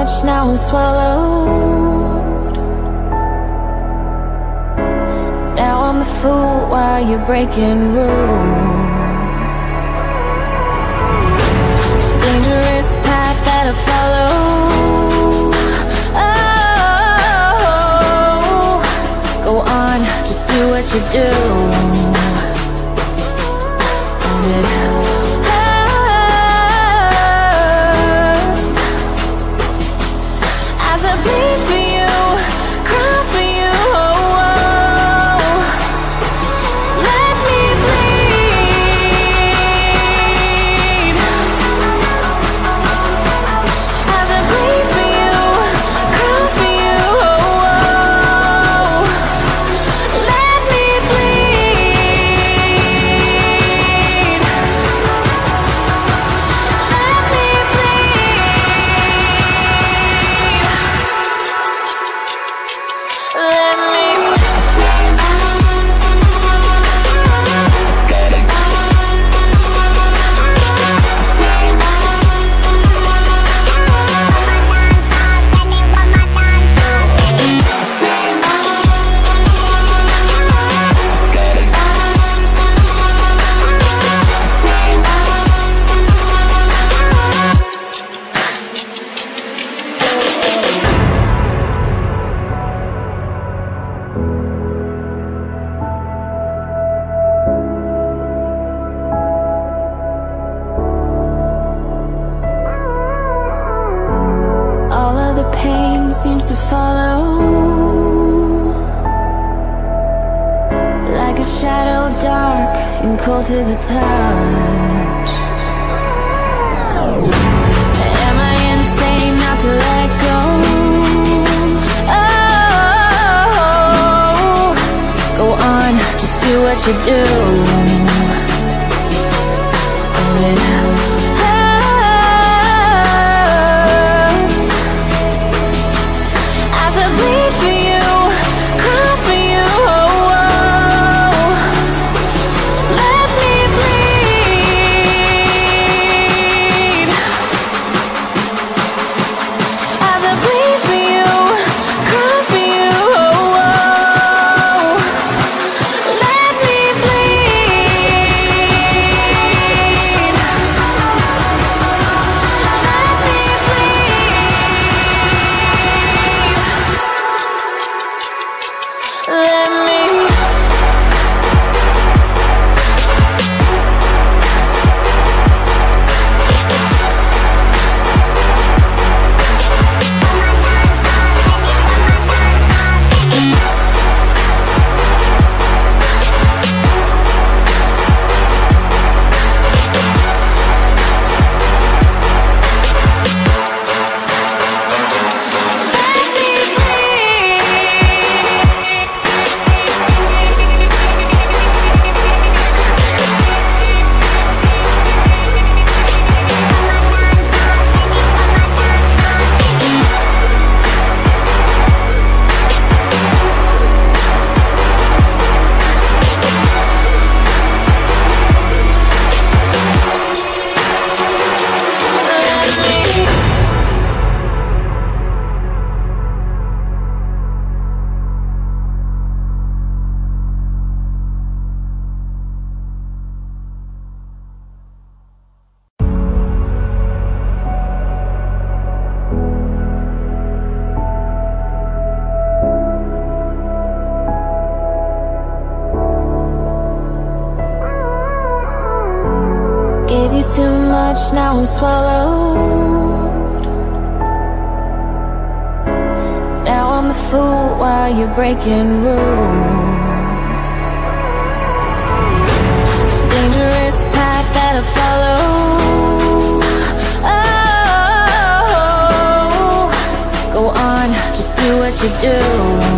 much, now I'm swallowed. Now I'm the fool while you're breaking rules. Dangerous path that I follow. Oh, go on, just do what you do. And it hurts as I bleed for you, cry for you. Oh, oh. Let me bleed as I bleed for you, cry for you. Oh, oh. Let me bleed. Let me all of the pain seems to follow like a shadow, dark and cold to the touch. Am I insane not to let go? Oh, go on, just do what you do. And it hurts as I bleed for you, cry for you. Oh, oh. Let me bleed as I bleed for you, cry for you. Oh, oh. Let me bleed. Let me bleed. Let me. Gave you too much, now I'm swallowed. Now I'm the fool while you're breaking rules. Dangerous path that I follow. Oh, go on, just do what you do.